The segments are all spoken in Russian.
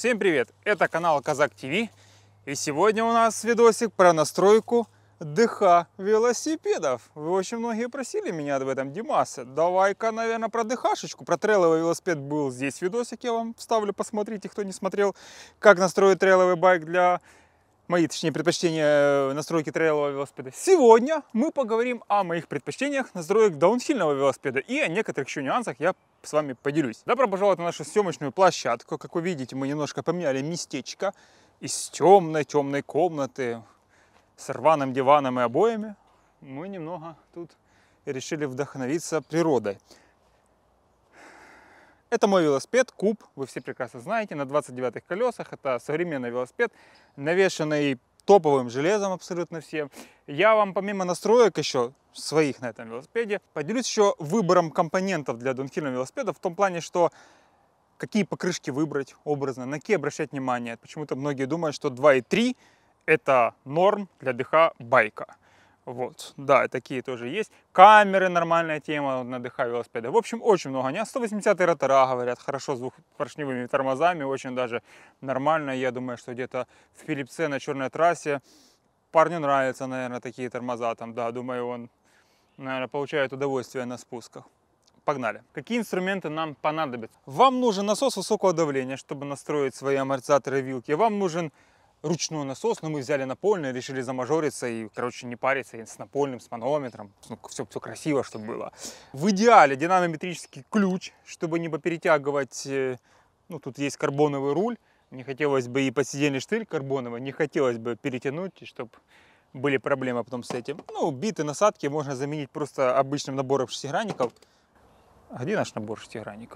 Всем привет! Это канал Казак ТВ. И сегодня у нас видосик про настройку ДХ велосипедов. Вы очень многие просили меня об этом, Димас. Давай-ка, наверное, про ДХшечку. Про трейловый велосипед был здесь видосик, я вам вставлю, посмотрите, кто не смотрел. Как настроить трейловый байк для... Мои, точнее, предпочтения настройки трейлового велосипеда. Сегодня мы поговорим о моих предпочтениях настроек даунхильного велосипеда и о некоторых еще нюансах я с вами поделюсь. Добро пожаловать на нашу съемочную площадку. Как вы видите, мы немножко поменяли местечко. Из темной комнаты с рваным диваном и обоями мы немного тут решили вдохновиться природой. Это мой велосипед Куб, вы все прекрасно знаете, на 29-х колесах. Это современный велосипед, навешанный топовым железом абсолютно всем. Я вам помимо настроек еще своих на этом велосипеде поделюсь еще выбором компонентов для даунхильного велосипеда, в том плане, что какие покрышки выбрать образно, на какие обращать внимание. Почему-то многие думают, что 2.3 это норм для ДХ байка. Вот, да, такие тоже есть. Камеры, нормальная тема на ДХ велосипеда. В общем, очень много. Они 180-е ротора, говорят, хорошо с двухпоршневыми тормозами, очень даже нормально. Я думаю, что где-то в Филипсе на черной трассе парню нравятся, наверное, такие тормоза. Там, да, думаю, он, наверное, получает удовольствие на спусках. Погнали. Какие инструменты нам понадобятся? Вам нужен насос высокого давления, чтобы настроить свои амортизаторы и вилки. Вам нужен ручной насос, но мы взяли напольный, решили замажориться и, короче, не париться, и с напольным, с манометром, ну, все красиво, чтобы было. В идеале динамометрический ключ, чтобы не поперетягивать, ну, тут есть карбоновый руль, не хотелось бы и подсидельный штырь карбоновый, не хотелось бы перетянуть, чтобы были проблемы потом с этим. Ну, биты, насадки можно заменить просто обычным набором шестигранников. А где наш набор шестигранников?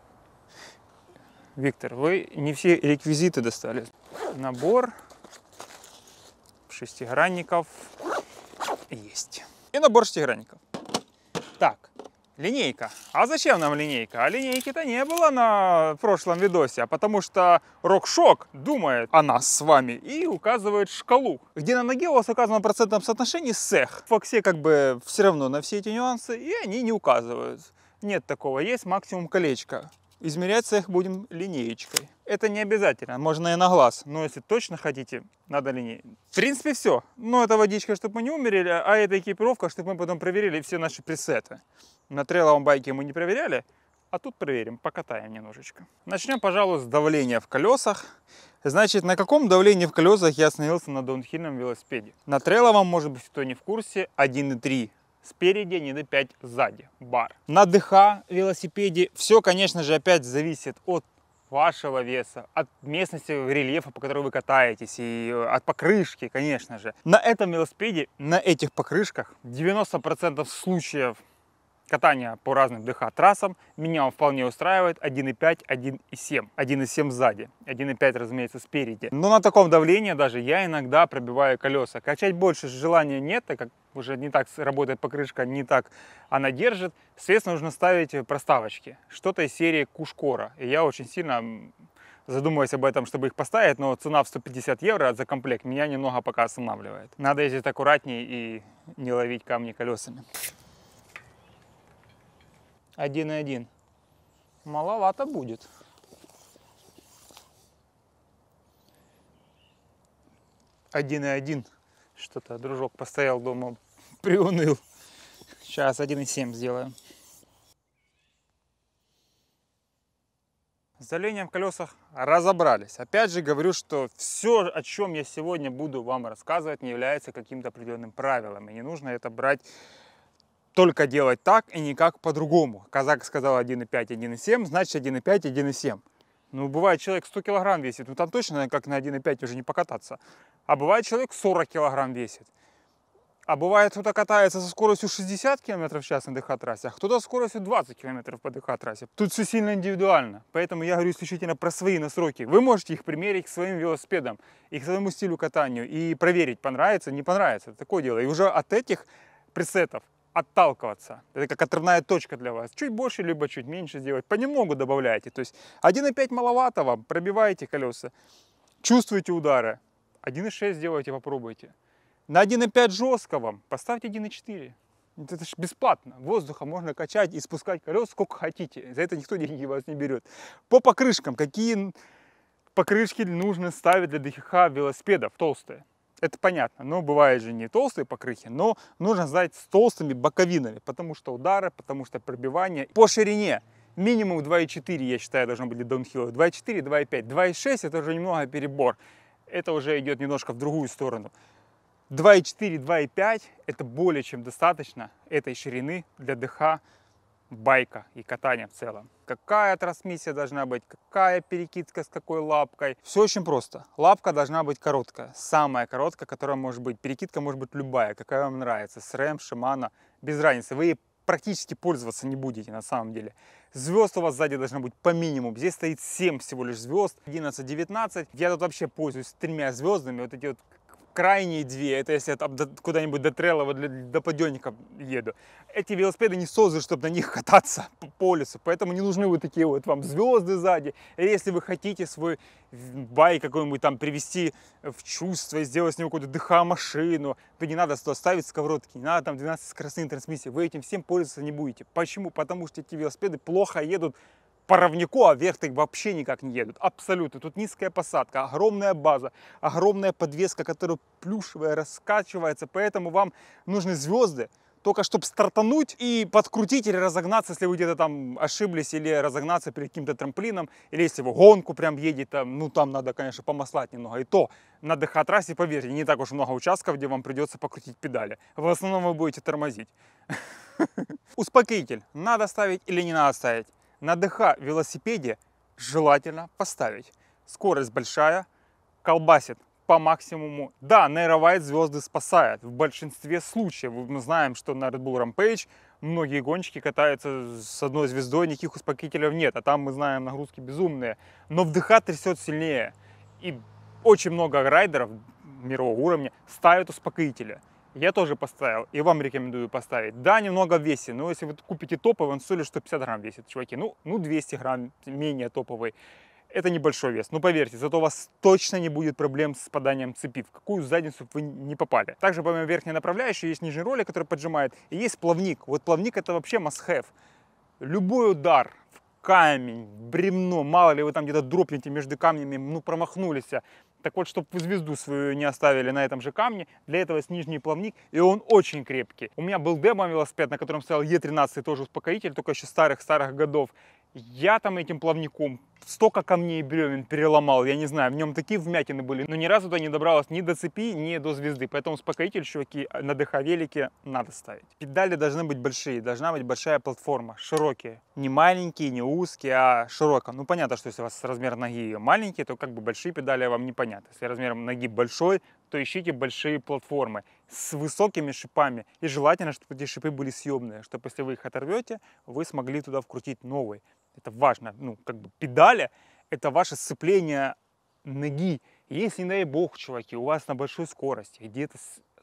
Виктор, вы не все реквизиты достали. Набор шестигранников есть. И набор шестигранников. Так, линейка. А зачем нам линейка? А линейки-то не было на прошлом видосе, а потому что RockShox думает о нас с вами и указывает шкалу, где на ноге у вас указано в процентном соотношении сэх. В Фоксе как бы все равно на все эти нюансы, и они не указывают. Нет такого, есть максимум колечка. Измеряться их будем линеечкой. Это не обязательно, можно и на глаз, но если точно хотите, надо линейкой. В принципе, все. Но это водичка, чтобы мы не умерли, а это экипировка, чтобы мы потом проверили все наши пресеты. На трейловом байке мы не проверяли, а тут проверим, покатаем немножечко. Начнем, пожалуй, с давления в колесах. Значит, на каком давлении в колесах я остановился на даунхильном велосипеде? На трейловом, может быть, кто не в курсе, 1.3. Спереди, 1.5 сзади, бар. На ДХ велосипеде все, конечно же, опять зависит от вашего веса, от местности рельефа, по которой вы катаетесь, и от покрышки, конечно же. На этом велосипеде, на этих покрышках, 90% случаев катания по разным ДХ-трассам меня вполне устраивает 1.5, 1.7. 1.7 сзади, 1.5, разумеется, спереди. Но на таком давлении даже я иногда пробиваю колеса. Качать больше желания нет, так как уже не так работает покрышка, не так она держит. Соответственно, нужно ставить проставочки. Что-то из серии Кушкора. И я очень сильно задумываюсь об этом, чтобы их поставить, но цена в 150 евро за комплект меня немного пока останавливает. Надо ездить аккуратнее и не ловить камни колесами. 1.1. Маловато будет. Один и один. Что-то дружок постоял дома, приуныл. Сейчас 1.7 сделаем. С давлением в колесах разобрались. Опять же говорю, что все, о чем я сегодня буду вам рассказывать, не является каким-то определенным правилом. И не нужно это брать только делать так и никак по-другому. Казак сказал 1.5, 1.7, значит 1.5, 1.7. Ну, бывает, человек 100 килограмм весит, ну там точно как на 1.5 уже не покататься. А бывает, человек 40 килограмм весит. А бывает, кто-то катается со скоростью 60 км в час на ДХ-трассе, а кто-то со скоростью 20 км по ДХ-трассе. Тут все сильно индивидуально. Поэтому я говорю исключительно про свои настройки. Вы можете их примерить к своим велосипедам и к своему стилю катанию и проверить, понравится, не понравится. Это такое дело. И уже от этих пресетов отталкиваться. Это как отрывная точка для вас. Чуть больше, либо чуть меньше сделать. Понемногу добавляйте. То есть 1.5 маловато вам, пробиваете колеса, чувствуете удары. 1.6 сделайте, попробуйте. На 1.5 жестко вам, поставьте 1.4. Это же бесплатно. Воздуха можно качать и спускать колес сколько хотите. За это никто деньги у вас не берет. По покрышкам, какие покрышки нужно ставить для ДХ велосипедов толстые. Это понятно, но бывают же не толстые покрышки, но нужно знать с толстыми боковинами, потому что удары, потому что пробивание. По ширине минимум 2,4, я считаю, должно быть для даунхилла. 2,4, 2,5, 2,6 это уже немного перебор. Это уже идет немножко в другую сторону. 2,4, 2,5 это более чем достаточно этой ширины для ДХ байка и катания в целом. Какая трансмиссия должна быть, какая перекидка с какой лапкой. Все очень просто. Лапка должна быть короткая, самая короткая, которая может быть. Перекидка может быть любая, какая вам нравится. SRAM, Shimano, без разницы. Вы ей практически пользоваться не будете на самом деле. Звезд у вас сзади должно быть по минимуму. Здесь стоит 7 всего лишь звезд, 11-19. Я тут вообще пользуюсь 3 звездами. Вот эти вот крайние 2, это если я куда-нибудь до Трелова, до подъемника еду. Эти велосипеды не созданы, чтобы на них кататься по лесу, поэтому не нужны вот такие вот вам звезды сзади. И если вы хотите свой байк какой-нибудь там привести в чувство и сделать с него какую-то ДХ-машину, то не надо туда ставить сковородки, не надо там 12-скоростные трансмиссии, вы этим всем пользоваться не будете. Почему? Потому что эти велосипеды плохо едут по равнику, а вверх-то вообще никак не едут. Абсолютно. Тут низкая посадка, огромная база, огромная подвеска, которая плюшевая, раскачивается. Поэтому вам нужны звезды, только чтобы стартануть и подкрутить или разогнаться, если вы где-то там ошиблись, или разогнаться перед каким-то трамплином, или если вы гонку прям едете, ну там надо, конечно, помаслать немного. И то на ДХ-трассе, поверьте, не так уж много участков, где вам придется покрутить педали. В основном вы будете тормозить. Успокоитель надо ставить или не надо ставить? На ДХ велосипеде желательно поставить. Скорость большая, колбасит по максимуму. Да, Nairo звезды спасает в большинстве случаев. Мы знаем, что на Red Bull Rampage многие гонщики катаются с одной звездой, никаких успокоителей нет. А там мы знаем нагрузки безумные. Но в ДХ трясет сильнее. И очень много райдеров мирового уровня ставят успокоители. Я тоже поставил, и вам рекомендую поставить. Да, немного в весе, но если вы купите топовый, он всего лишь 150 грамм весит, чуваки. Ну 200 грамм менее топовый. Это небольшой вес. Но поверьте, зато у вас точно не будет проблем с спаданием цепи, в какую задницу вы не попали. Также помимо верхней направляющей есть нижний ролик, который поджимает, и есть плавник. Вот плавник это вообще must-have. Любой удар в камень, в бревно, мало ли вы там где-то дропнете между камнями, ну промахнулись. Так вот, чтобы вы звезду свою не оставили на этом же камне, для этого есть нижний плавник, и он очень крепкий. У меня был демо-велосипед, на котором стоял Е13, тоже успокоитель, только еще старых годов. Я там этим плавником столько камней и бревен переломал, я не знаю, в нем такие вмятины были, но ни разу туда не добралось ни до цепи, ни до звезды. Поэтому успокоитель, чуваки, на ДХ-велике надо ставить. Педали должны быть большие, должна быть большая платформа, широкие. Не маленькие, не узкие, а широкая. Ну, понятно, что если у вас размер ноги маленький, то как бы большие педали вам непонятно. Если размер ноги большой, то ищите большие платформы с высокими шипами. И желательно, чтобы эти шипы были съемные, чтобы если вы их оторвете, вы смогли туда вкрутить новый. Это важно. Ну, как бы педали – это ваше сцепление ноги. И если, не дай бог, чуваки, у вас на большой скорости где-то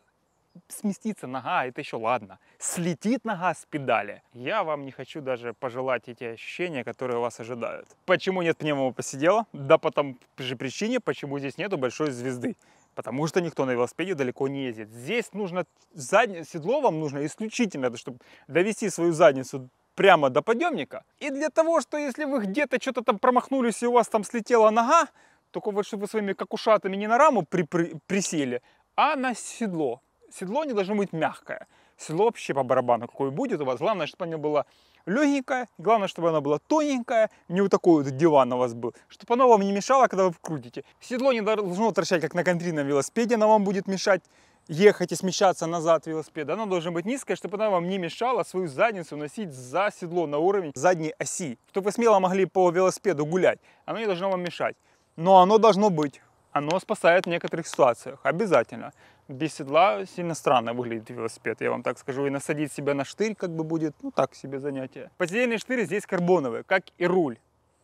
сместится нога, это еще ладно. Слетит нога с педали. Я вам не хочу даже пожелать эти ощущения, которые вас ожидают. Почему нет пневмового посидела? Да по той же причине, почему здесь нету большой звезды. Потому что никто на велосипеде далеко не ездит. Здесь нужно седло вам нужно исключительно, чтобы довести свою задницу прямо до подъемника. И для того, что если вы где-то что-то там промахнулись и у вас там слетела нога, только вот чтобы вы своими какушатами не на раму присели, а на седло. Седло не должно быть мягкое. Седло вообще по барабану какое будет у вас. Главное, чтобы оно было легенькое. Главное, чтобы оно было тоненькое. Не вот такой вот диван у вас был. Чтобы оно вам не мешало, когда вы крутите. Седло не должно торчать, как на контрийном велосипеде. Оно вам будет мешать ехать и смещаться назад велосипеда. Оно должно быть низкое, чтобы оно вам не мешало свою задницу носить за седло на уровень задней оси. Чтобы вы смело могли по велосипеду гулять. Оно не должно вам мешать. Но оно должно быть. Оно спасает в некоторых ситуациях. Обязательно. Без седла сильно странно выглядит велосипед, я вам так скажу. И насадить себя на штырь как бы будет, ну так себе занятие. Подседельные штыри здесь карбоновые, как и руль.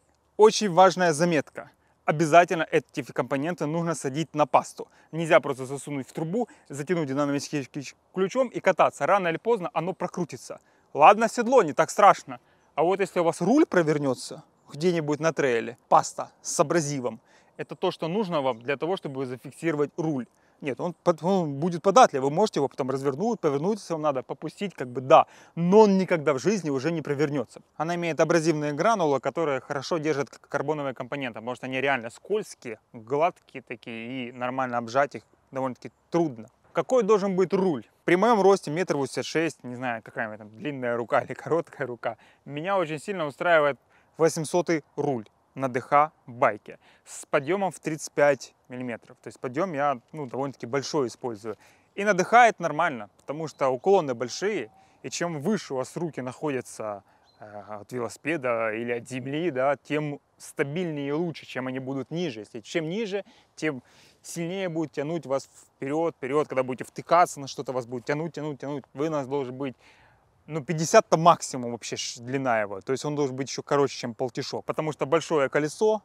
Очень важная заметка. Обязательно эти компоненты нужно садить на пасту. Нельзя просто засунуть в трубу, затянуть динамическим ключом и кататься. Рано или поздно оно прокрутится. Ладно, седло, не так страшно. А вот если у вас руль провернется где-нибудь на трейле, паста с абразивом, это то, что нужно вам для того, чтобы зафиксировать руль. Нет, он будет податливый, вы можете его потом развернуть, повернуть, если вам надо, попустить, как бы да, но он никогда в жизни уже не провернется. Она имеет абразивные гранулы, которые хорошо держат карбоновые компоненты, потому что они реально скользкие, гладкие такие, и нормально обжать их довольно-таки трудно. Какой должен быть руль? При моем росте 1,86 м, не знаю, какая у меня там длинная рука или короткая рука, меня очень сильно устраивает 800-й руль на ДХ байке с подъемом в 35 миллиметров. То есть подъем я довольно-таки большой использую. И на ДХ это нормально, потому что уклоны большие, и чем выше у вас руки находятся от велосипеда или от земли, да, тем стабильнее и лучше, чем они будут ниже. Если чем ниже, тем сильнее будет тянуть вас вперед, когда будете втыкаться на что-то, вас будет тянуть. Вынос должен быть 50-то максимум вообще длина его. То есть он должен быть еще короче, чем полтишок. Потому что большое колесо,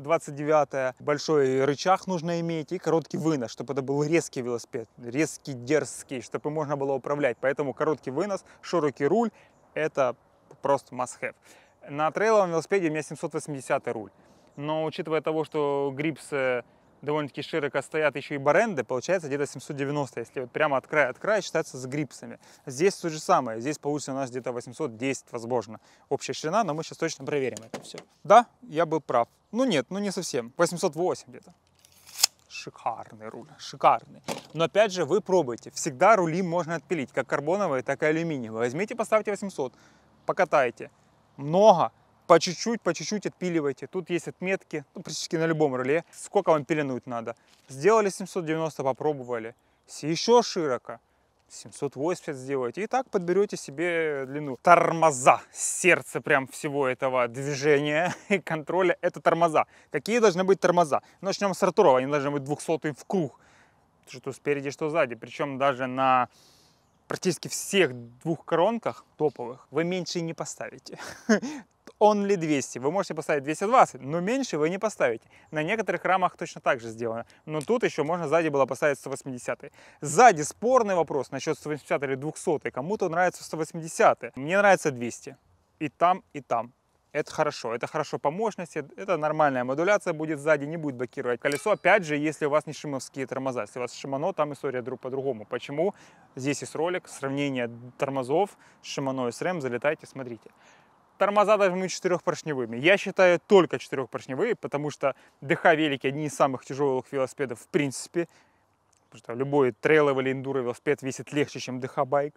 29-е, большой рычаг нужно иметь и короткий вынос, чтобы это был резкий велосипед, резкий, дерзкий, чтобы можно было управлять. Поэтому короткий вынос, широкий руль – это просто must-have. На трейловом велосипеде у меня 780 руль. Но учитывая того, что грипсы довольно-таки широко стоят, еще и баренды, получается где-то 790, если вот прямо от края считается с грипсами. Здесь то же самое, здесь получится у нас где-то 810, возможно, общая ширина, но мы сейчас точно проверим это все. Да, я был прав. Нет, не совсем, 808 где-то. Шикарный руль, шикарный. Но опять же, вы пробуйте, всегда рули можно отпилить, как карбоновые, так и алюминиевые. Возьмите, поставьте 800, покатайте. Много. По чуть-чуть отпиливайте. Тут есть отметки, практически на любом руле. Сколько вам пеленуть надо. Сделали 790, попробовали. Еще широко. 780 сделайте. И так подберете себе длину. Тормоза. Сердце прям всего этого движения и контроля. Это тормоза. Какие должны быть тормоза? Начнем с роторов. Они должны быть 200 в круг. Что спереди, что сзади. Причем даже на практически всех двух коронках топовых вы меньше не поставите. Only 200. Вы можете поставить 220, но меньше вы не поставите. На некоторых рамах точно так же сделано. Но тут еще можно сзади было поставить 180. Сзади спорный вопрос насчет 180 или 200. Кому-то нравится 180. Мне нравится 200. И там, и там. Это хорошо по мощности, это нормальная модуляция будет сзади, не будет блокировать колесо. Опять же, если у вас не шимовские тормоза, если у вас Shimano, там история по-другому. Почему? Здесь есть ролик, сравнение тормозов с Shimano SRAM, залетайте, смотрите. Тормоза должны быть 4-поршневыми. Я считаю только 4-поршневые, потому что ДХ-велики одни из самых тяжелых велосипедов в принципе. Потому что любой трейловый или эндуро велосипед весит легче, чем ДХ-байк.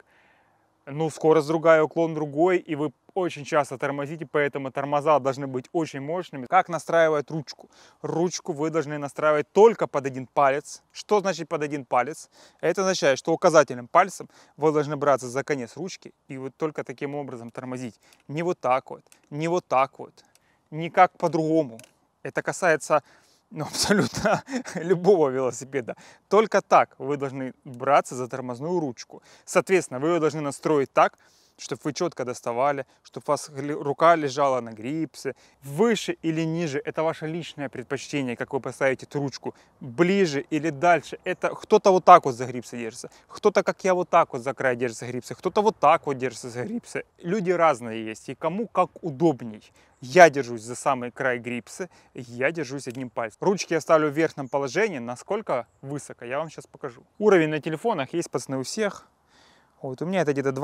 Скорость другая, уклон другой, и вы очень часто тормозите, поэтому тормоза должны быть очень мощными. Как настраивать ручку? Ручку вы должны настраивать только под один палец. Что значит под один палец? Это означает, что указательным пальцем вы должны браться за конец ручки и вот только таким образом тормозить. Не вот так вот, не вот так вот, никак по-другому. Это касается абсолютно любого велосипеда. Только так вы должны браться за тормозную ручку. Соответственно, вы ее должны настроить так, чтобы вы четко доставали, чтобы у вас рука лежала на грипсе. Выше или ниже, это ваше личное предпочтение, как вы поставите эту ручку. Ближе или дальше, это кто-то вот так вот за грипсы держится, кто-то, как я, вот так вот за край держится грипсы, кто-то вот так вот держится за грипсы. Люди разные есть, и кому как удобней. Я держусь за самый край грипсы, я держусь одним пальцем. Ручки я ставлю в верхнем положении, насколько высоко, я вам сейчас покажу. Уровень на телефонах есть, пацаны, у всех. Вот, у меня это где-то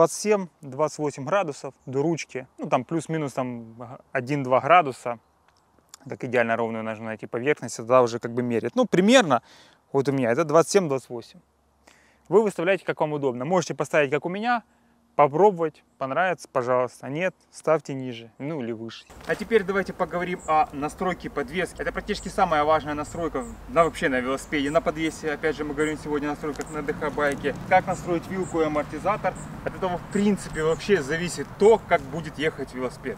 27-28 градусов до ручки. Там плюс-минус 1-2 градуса. Как идеально ровную нужно найти поверхность, тогда уже как бы меряет. Примерно, вот у меня это 27-28. Вы выставляете, как вам удобно. Можете поставить, как у меня, попробовать, понравится, пожалуйста. Нет, ставьте ниже, или выше. А теперь давайте поговорим о настройке подвески. Это практически самая важная настройка вообще на велосипеде, на подвесе. Опять же, мы говорим сегодня о настройках на ДХ-байке. Как настроить вилку и амортизатор. От этого, в принципе, вообще зависит то, как будет ехать велосипед.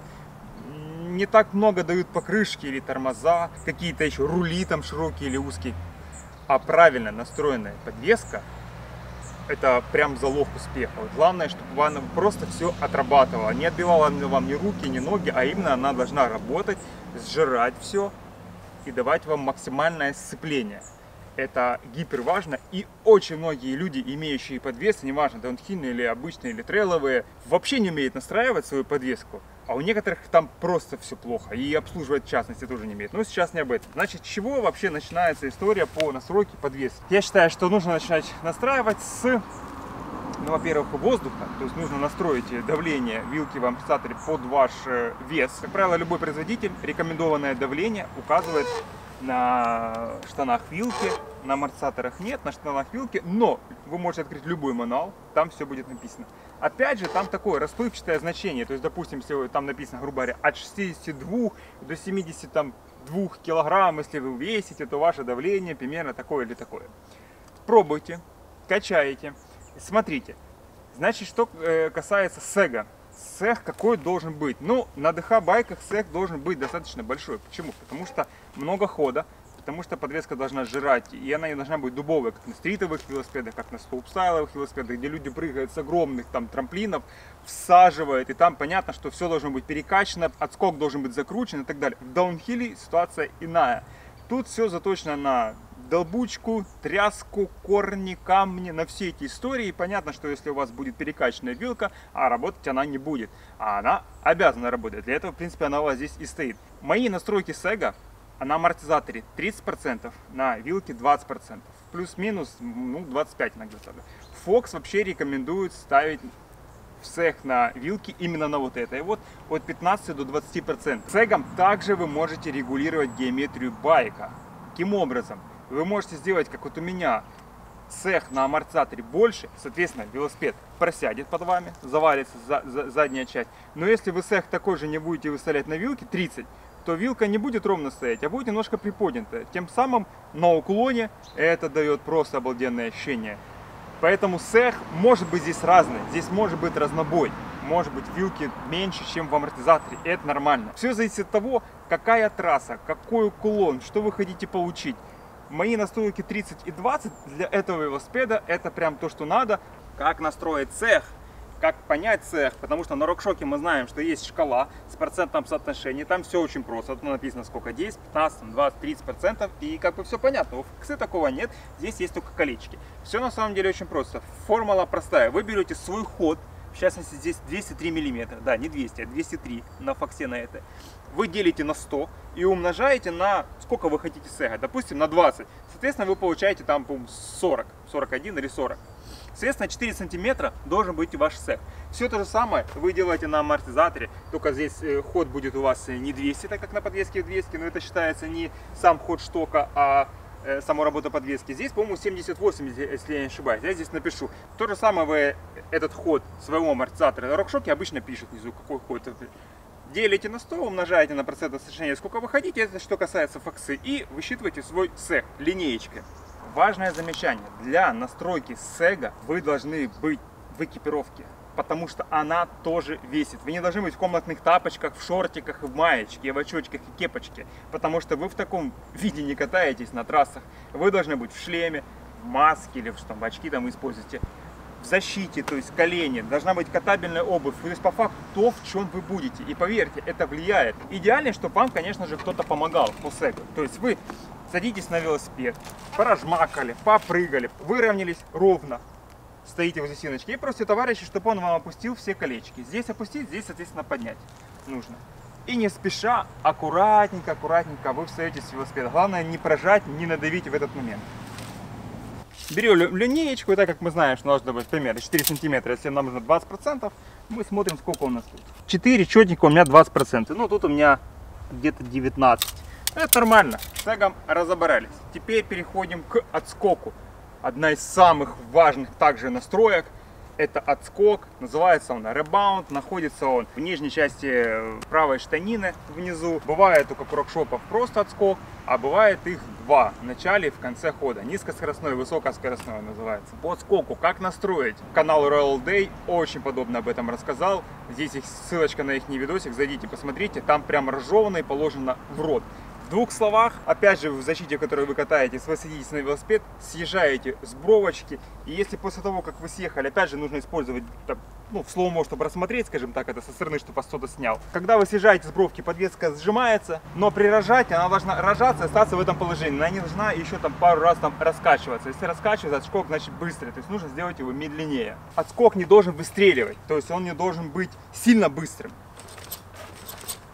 Не так много дают покрышки или тормоза, какие-то еще рули там широкие или узкие. А правильно настроенная подвеска — это прям залог успеха. Главное, чтобы она просто все отрабатывала. Не отбивала вам ни руки, ни ноги, а именно она должна работать, сжирать все и давать вам максимальное сцепление. Это гипер важно. И очень многие люди, имеющие подвесы, неважно, даунхильные или обычные, или трейловые, вообще не умеют настраивать свою подвеску. А у некоторых там просто все плохо. И обслуживать в частности тоже не имеет. Но сейчас не об этом. Значит, с чего вообще начинается история по настройке подвески? Я считаю, что нужно начинать настраивать с, ну, во-первых, воздуха. То есть нужно настроить давление вилки в амортизаторе под ваш вес. Как правило, любой производитель рекомендованное давление указывает на штанах вилки. На амортизаторах нет, на штанах вилки, но вы можете открыть любой мануал, там все будет написано. Опять же, там такое расплывчатое значение, то есть, допустим, если там написано, грубо говоря, от 62 до 72 килограмм, если вы весите, то ваше давление примерно такое или такое. Пробуйте, качаете, смотрите. Значит, что касается сэга. Сэг какой должен быть? Ну, на ДХ-байках сэг должен быть достаточно большой. Почему? Потому что много хода. Потому что подвеска должна жрать, и она не должна быть дубовая, как на стритовых велосипедах, как на слоупстайловых велосипедах, где люди прыгают с огромных там трамплинов, всаживают, и там понятно, что все должно быть перекачано, отскок должен быть закручен и так далее. В даунхилле ситуация иная. Тут все заточено на долбучку, тряску, корни, камни, на все эти истории. И понятно, что если у вас будет перекачанная вилка, а работать она не будет, а она обязана работать. Для этого, в принципе, она у вас здесь и стоит. Мои настройки сэга. А на амортизаторе 30%, на вилке 20%, плюс-минус, ну, 25% иногда. Fox вообще рекомендует ставить в сэг на вилки именно на вот это. И вот от 15 до 20%. Сэгом также вы можете регулировать геометрию байка. Каким образом? Вы можете сделать, как вот у меня, сэг на амортизаторе больше, соответственно, велосипед просядет под вами, завалится задняя часть. Но если вы сэг такой же не будете выставлять на вилке 30%, то вилка не будет ровно стоять, а будет немножко приподнятая. Тем самым на уклоне это дает просто обалденное ощущение. Поэтому сэг может быть здесь разный, здесь может быть разнобой. Может быть вилки меньше, чем в амортизаторе, и это нормально. Все зависит от того, какая трасса, какой уклон, что вы хотите получить. Мои настройки 30 и 20 для этого велосипеда это прям то, что надо. Как настроить сэг? Как понять сэг? Потому что на RockShox мы знаем, что есть шкала с процентным соотношением. Там все очень просто. Тут написано сколько: 10, 15, 20, 30%. И как бы все понятно. У Fox такого нет. Здесь есть только колечки. Все на самом деле очень просто. Формула простая. Вы берете свой ход. В частности, здесь 203 мм. Да, не 200, а 203 на Fox на это. Вы делите на 100 и умножаете на сколько вы хотите сэга. Допустим, на 20. Соответственно, вы получаете там, по-моему, 40, 41 или 40. Соответственно, 4 сантиметра должен быть ваш сэг. Все то же самое вы делаете на амортизаторе, только здесь ход будет у вас не 200, так как на подвеске 200, но это считается не сам ход штока, а сама работа подвески. Здесь, по-моему, 78, если я не ошибаюсь. Я здесь напишу. То же самое вы этот ход своего амортизатора на RockShox обычно пишут внизу, какой ход. Делите на 100, умножаете на процентное соотношение, сколько вы хотите, это что касается Fox, и высчитываете свой сэг линеечкой. Важное замечание. Для настройки сэга вы должны быть в экипировке, потому что она тоже весит. Вы не должны быть в комнатных тапочках, в шортиках, в маечке, в очочках и кепочке, потому что вы в таком виде не катаетесь на трассах. Вы должны быть в шлеме, в маске или в очки там вы используете, в защите, то есть колени. Должна быть катабельная обувь. То есть по факту то, в чем вы будете. И поверьте, это влияет. Идеально, чтобы вам, конечно же, кто-то помогал по сэгу. То есть вы садитесь на велосипед, поражмакали, попрыгали, выровнялись ровно, стоите возле стеночки и просите товарища, чтобы он вам опустил все колечки. Здесь опустить, здесь, соответственно, поднять нужно. И не спеша, аккуратненько, аккуратненько вы встаете с велосипеда. Главное не прожать, не надавить в этот момент. Берем линеечку, и так как мы знаем, что должно быть примерно 4 сантиметра, если нам нужно 20%, мы смотрим, сколько у нас тут. 4 четненько, у меня 20%. Ну, тут у меня где-то 19%. Это нормально, с сэгом разобрались. Теперь переходим к отскоку. Одна из самых важных также настроек — это отскок. Называется он Rebound. Находится он в нижней части правой штанины внизу. Бывает у RockShox просто отскок, а бывает их два: в начале и в конце хода. Низкоскоростной и высокоскоростной называется. По отскоку как настроить? Канал Royal Day очень подробно об этом рассказал. Здесь есть ссылочка на их видосик, зайдите, посмотрите. Там прям разжевано и положено в рот. В двух словах, опять же, в защите, в которой вы катаетесь, вы садитесь на велосипед, съезжаете с бровочки, и если после того, как вы съехали, опять же, нужно использовать, ну, в слоумо, чтобы рассмотреть, скажем так, это со стороны, чтобы вас кто-то снял. Когда вы съезжаете с бровки, подвеска сжимается, но при рожатии она должна рожаться и остаться в этом положении. Она не должна еще там пару раз там раскачиваться. Если раскачивается, отскок значит быстрый, то есть нужно сделать его медленнее. Отскок не должен выстреливать, то есть он не должен быть сильно быстрым.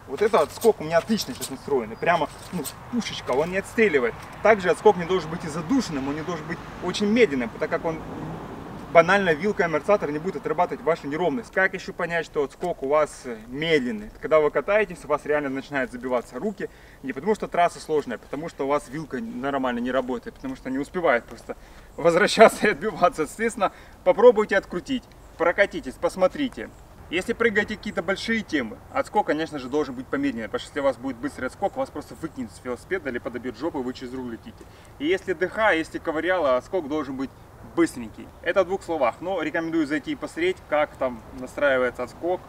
Вот этот отскок у меня отлично сейчас настроен. Прямо, ну, пушечка, он не отстреливает. Также отскок не должен быть и задушенным, он не должен быть очень медленным, так как он банально вилкой амортизатор не будет отрабатывать вашу неровность. Как еще понять, что отскок у вас медленный? Когда вы катаетесь, у вас реально начинают забиваться руки. Не потому что трасса сложная, а потому что у вас вилка нормально не работает, потому что не успевает просто возвращаться и отбиваться. Соответственно, попробуйте открутить, прокатитесь, посмотрите. Если прыгаете какие-то большие темы, отскок, конечно же, должен быть помедленнее, потому что если у вас будет быстрый отскок, вас просто выкинет с велосипеда или подобьет жопу, и вы через руль летите. И если ДХ, если ковыряло, отскок должен быть быстренький. Это в двух словах, но рекомендую зайти и посмотреть, как там настраивается отскок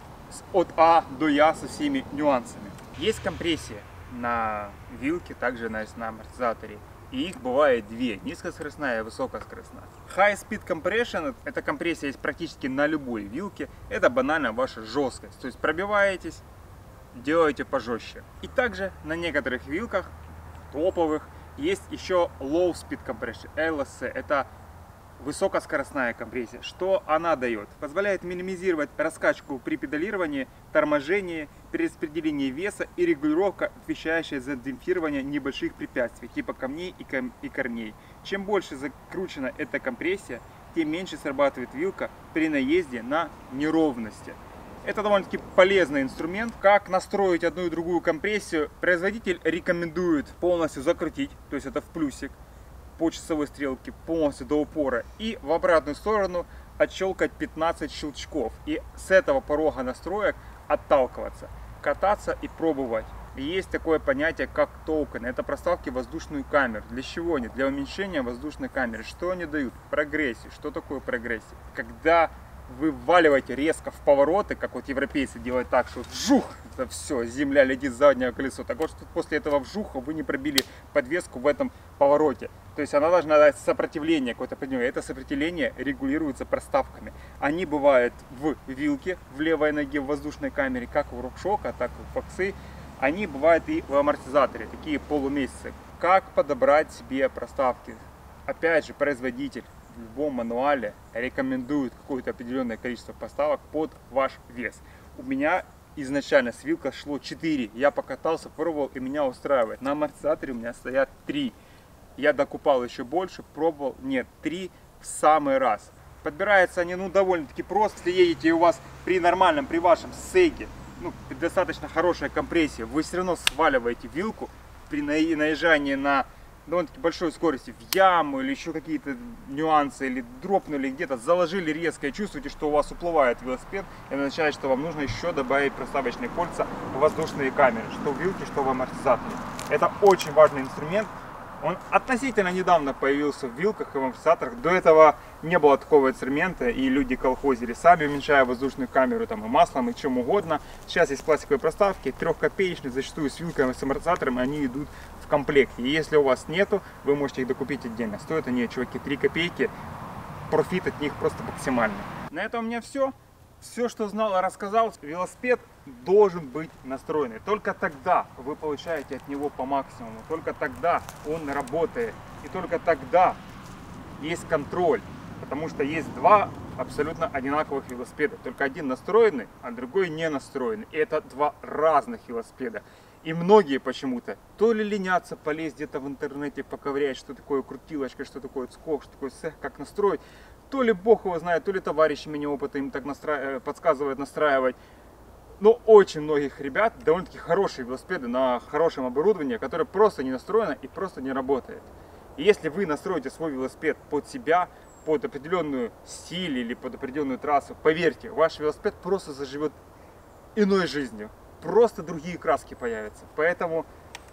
от А до Я со всеми нюансами. Есть компрессия на вилке, также на амортизаторе. И их бывает две, низкоскоростная и высокоскоростная. High Speed Compression, эта компрессия есть практически на любой вилке. Это банально ваша жесткость. То есть пробиваетесь, делаете пожестче. И также на некоторых вилках, топовых, есть еще Low Speed Compression, LSC. Это высокоскоростная компрессия. Что она дает? Позволяет минимизировать раскачку при педалировании, торможении, перераспределении веса и регулировка, отвечающая за демпфирование небольших препятствий, типа камней и корней. Чем больше закручена эта компрессия, тем меньше срабатывает вилка при наезде на неровности. Это довольно-таки полезный инструмент. Как настроить одну и другую компрессию, производитель рекомендует полностью закрутить, то есть это в плюсик, по часовой стрелке полностью до упора, и в обратную сторону отщелкать 15 щелчков. И с этого порога настроек отталкиваться, кататься и пробовать. И есть такое понятие, как токен. Это проставки в воздушную камеру. Для чего они? Для уменьшения воздушной камеры. Что они дают? Прогрессию. Что такое прогрессия? Когда вы вваливаете резко в повороты, как вот европейцы делают так, что вжух, это все, земля летит с заднего колеса. Так вот, что после этого вжуха вы не пробили подвеску в этом повороте. То есть она должна дать сопротивление какое-то определенное. Это сопротивление регулируется проставками. Они бывают в вилке, в левой ноге, в воздушной камере, как у RockShox, так и у Foxy. Они бывают и в амортизаторе, такие полумесяцы. Как подобрать себе проставки? Опять же, производитель в любом мануале рекомендует какое-то определенное количество поставок под ваш вес. У меня изначально с вилка шло 4. Я покатался, пробовал, и меня устраивает. На амортизаторе у меня стоят 3. Я докупал еще больше, пробовал. Нет, 3 в самый раз. Подбираются они, ну, довольно-таки просто. Если едете и у вас при нормальном, при вашем сейге, ну, достаточно хорошая компрессия, вы все равно сваливаете вилку при наезжании на довольно-таки большой скорости в яму или еще какие-то нюансы, или дропнули где-то, заложили резко и чувствуете, что у вас уплывает велосипед, и означает, что вам нужно еще добавить проставочные кольца в воздушные камеры, что в вилке, что в амортизаторе. Это очень важный инструмент. Он относительно недавно появился в вилках и в амортизаторах. До этого не было такого инструмента, и люди колхозили сами, уменьшая воздушную камеру там, и маслом, и чем угодно. Сейчас есть пластиковые проставки, 3-копеечные, зачастую с вилками и с амортизатором, они идут в комплекте. И если у вас нету, вы можете их докупить отдельно. Стоят они, чуваки, 3 копейки. Профит от них просто максимальный. На этом у меня все. Все, что знал, рассказал. Велосипед должен быть настроенный. Только тогда вы получаете от него по максимуму. Только тогда он работает. И только тогда есть контроль. Потому что есть два абсолютно одинаковых велосипеда. Только один настроенный, а другой не настроенный. И это два разных велосипеда. И многие почему-то то ли ленятся полезть где-то в интернете, поковырять, что такое крутилочка, что такое скок, что такое сэх, как настроить. То ли бог его знает, то ли товарищи меня опыта им так подсказывают настраивать. Но очень многих ребят довольно-таки хорошие велосипеды на хорошем оборудовании, которое просто не настроено и просто не работает. И если вы настроите свой велосипед под себя, под определенную стиль или под определенную трассу, поверьте, ваш велосипед просто заживет иной жизнью. Просто другие краски появятся. Поэтому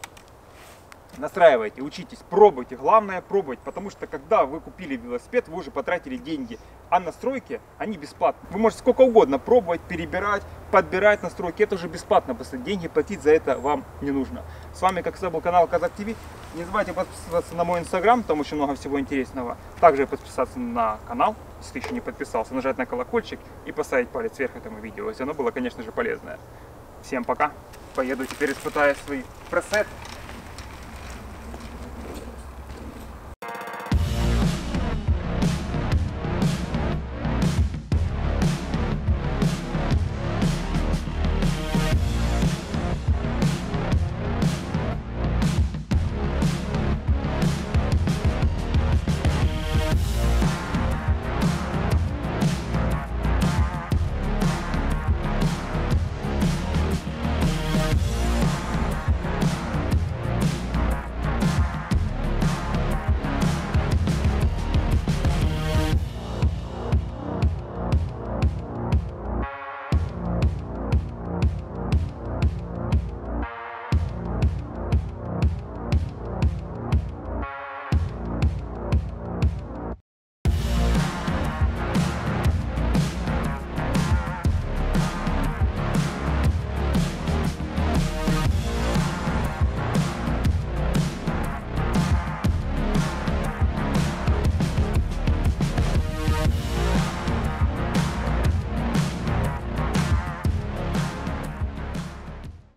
настраивайте, учитесь, пробуйте. Главное пробовать, потому что когда вы купили велосипед, вы уже потратили деньги. А настройки, они бесплатные. Вы можете сколько угодно пробовать, перебирать, подбирать настройки. Это уже бесплатно, просто деньги платить за это вам не нужно. С вами, как всегда, был канал Казак ТВ. Не забывайте подписываться на мой инстаграм, там очень много всего интересного. Также подписаться на канал, если ты еще не подписался, нажать на колокольчик и поставить палец вверх этому видео, если оно было, конечно же, полезное. Всем пока. Поеду теперь испытаю свои пресеты.